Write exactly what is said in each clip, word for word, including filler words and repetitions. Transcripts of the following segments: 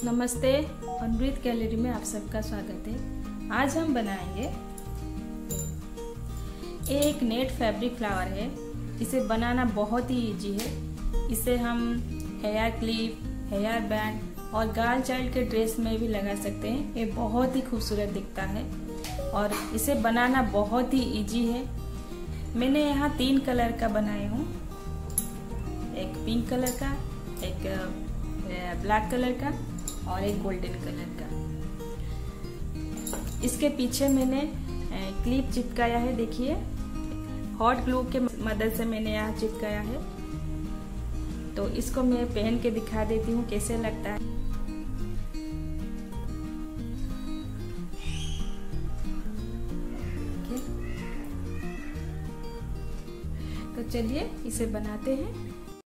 नमस्ते, अमृत गैलरी में आप सबका स्वागत है। आज हम बनाएंगे एक नेट फैब्रिक फ्लावर है। इसे बनाना बहुत ही इजी है। इसे हम हेयर क्लिप, हेयर बैंड और गर्ल चाइल्ड के ड्रेस में भी लगा सकते हैं। ये बहुत ही खूबसूरत दिखता है और इसे बनाना बहुत ही इजी है। मैंने यहाँ तीन कलर का बनाया हूँ, एक पिंक कलर का, एक ब्लैक कलर का और एक गोल्डन कलर का। इसके पीछे मैंने क्लिप चिपकाया है, देखिए हॉट ग्लू के मदद से मैंने यहाँ चिपकाया है। तो इसको मैं पहन के दिखा देती हूँ कैसे लगता है। तो चलिए इसे बनाते हैं।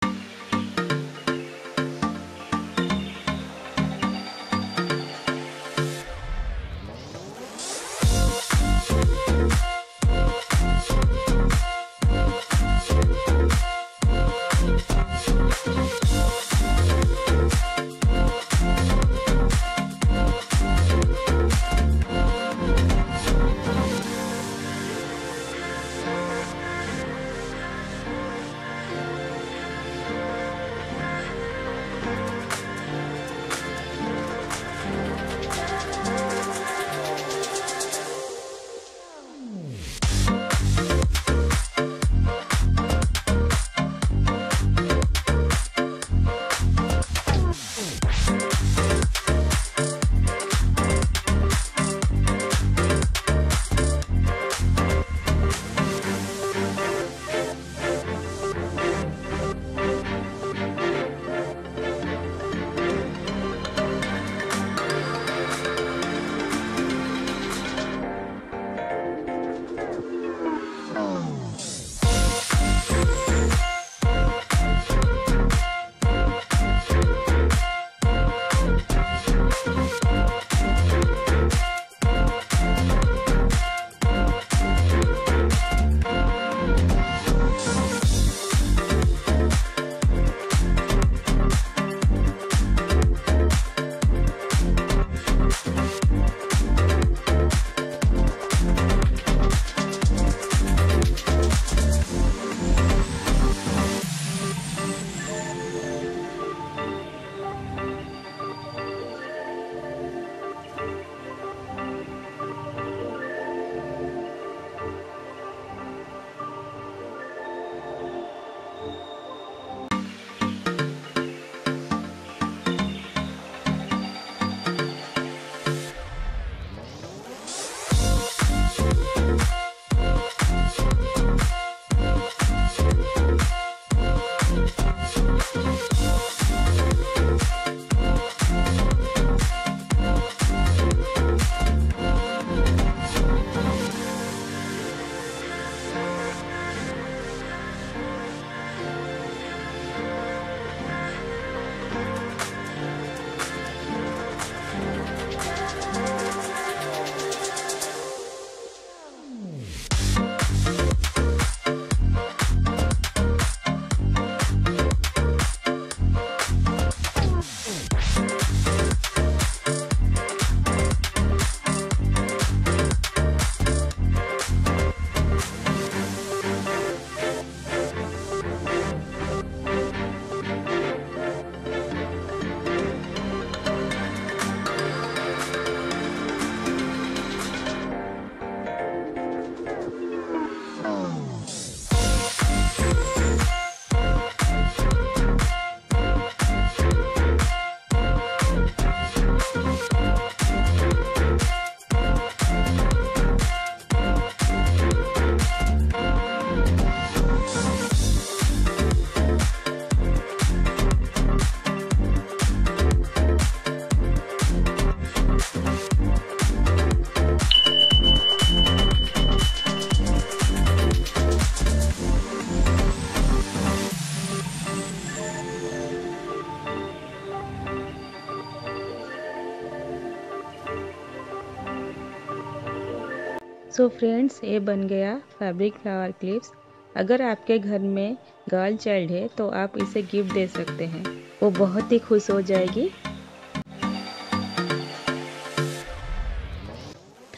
सो फ्रेंड्स, ये बन गया फैब्रिक फ्लावर क्लिप्स। अगर आपके घर में गर्ल चाइल्ड है तो आप इसे गिफ्ट दे सकते हैं, वो बहुत ही खुश हो जाएगी।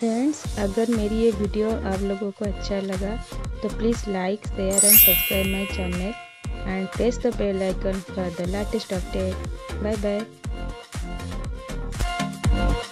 फ्रेंड्स, अगर मेरी ये वीडियो आप लोगों को अच्छा लगा तो please like, share and subscribe my channel and press the bell icon for the latest update. Bye bye.